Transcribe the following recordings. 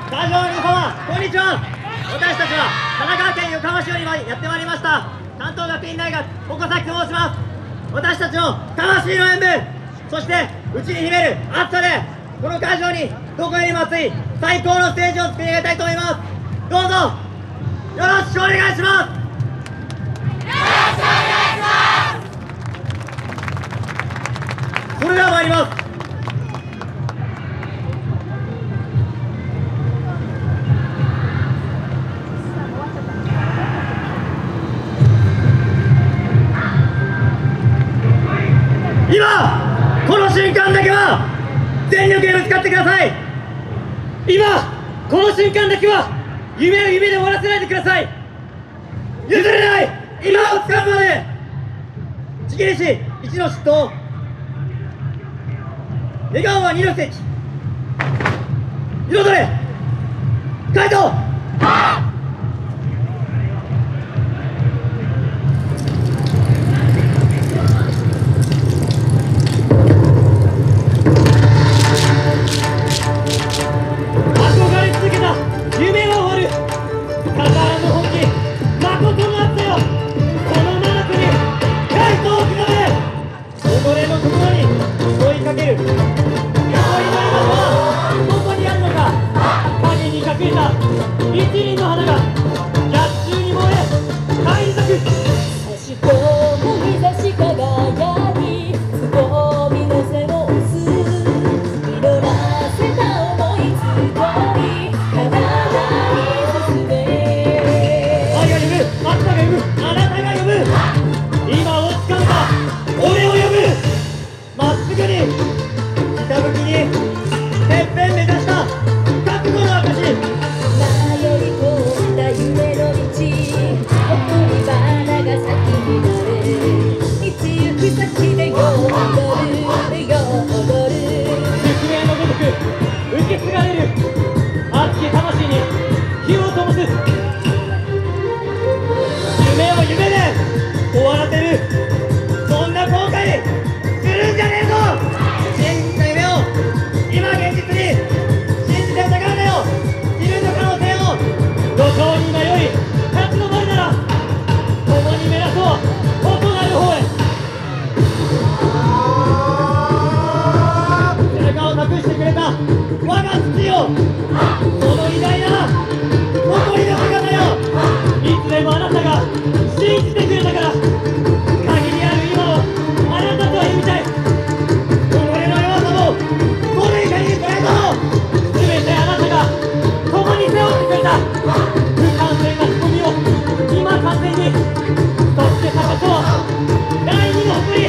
会場の皆様、こんにちは。私たちは神奈川県横浜市よりやってまいりました関東学院大学鉾崎と申します。私たちの魂の演舞、そして内に秘める熱さでこの会場にどこよりも熱い最高のステージを作り上げたいと思います。どうぞよろしくお願いします。それでは参ります。今この瞬間だけは全力でぶつかってください。今この瞬間だけは夢を夢で終わらせないでください。譲れない今を掴むまで。ちぎりし一の嫉妬、笑顔は二の奇跡。彩れカイト。憧れ続けた夢は終わる。宝の本気誠の熱さよ、この七区にカイトを刻め。己の心に追いかける。残りの今はどこにあるのか。影に隠れた一輪の花が逆中に燃え返り咲く。 差し込む日差し輝き、つぼみの背を押す。実らせた想い募り、体に進め。 愛が呼ぶ、熱さが呼ぶ、あなたが呼ぶ。今を掴んだ俺を呼ぶ。まっすぐにひたむきにてっぺん目指した覚悟の証。 迷い込んだ夢の道、誇り花が咲き乱れ、道行く先でよ踊るよ踊る。 宿命のごとく受け継がれる熱き魂に火を灯す。夢を夢で終わらせる、そんな後悔するんじゃねえぞ。信じた夢を今現実に信じて疑うなよ。自分の可能性を。路上に迷い立ち止まるなら共に目指そう異なる方へ。背中を託してくれた我が父よ、その偉大な誇りの姿よ。いつでもあなたが信じてくれたから、限りある今をあなたと歩みたい。己の弱さもこれ以下にプライドも全てあなたが共に背負ってくれた。不完全な仕込みを今完全に、そして探そう第二の誇り。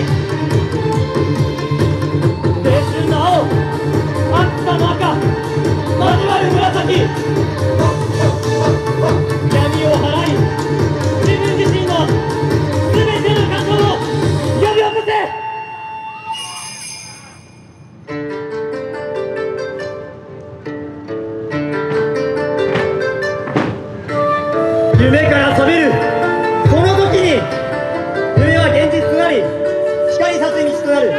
青春の青、熱さの赤、交わる紫。闇を払い自分自身の全ての感情を呼び起こせ。夢から覚めるその時に夢は現実となり光さす道となる。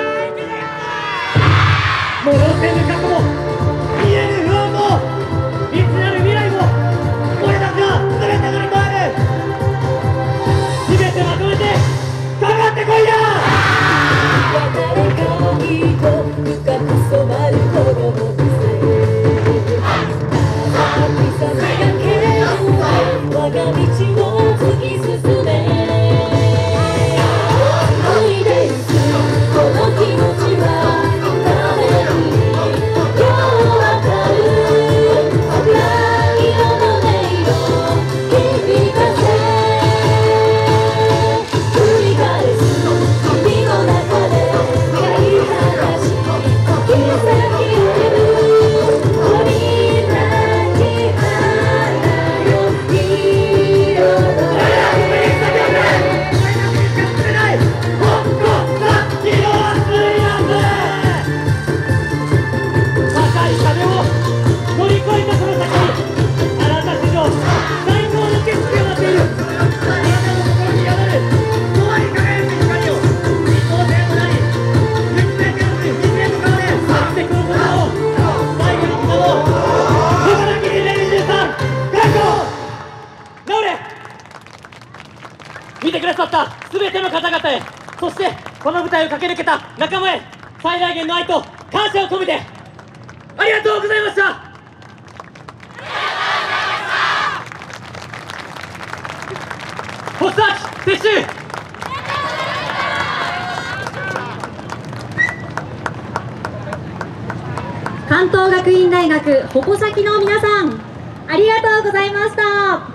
戻せぬ過去も見えぬ不安もいつなる未来も俺たちは全て乗り越える。全てまとめてかかってこいや。 誰かにと深く染まる子供の背、ただ刻み上げる我が道を継ぎった全ての方々へ、そしてこの舞台を駆け抜けた仲間へ、最大限の愛と感謝を込めてありがとうございました。発足撤収。 関東学院大学矛先の皆さん、ありがとうございました。